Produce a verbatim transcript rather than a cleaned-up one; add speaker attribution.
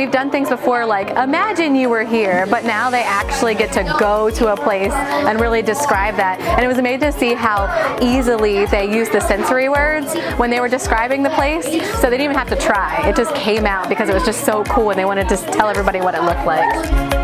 Speaker 1: we've done things before like, imagine you were here, but now they actually get to go to a place and really describe that. And it was amazing to see how easily they used the sensory words when they were describing the place, so they didn't even have to try. It just came out because it was just so cool and they wanted to tell everybody what it looked like.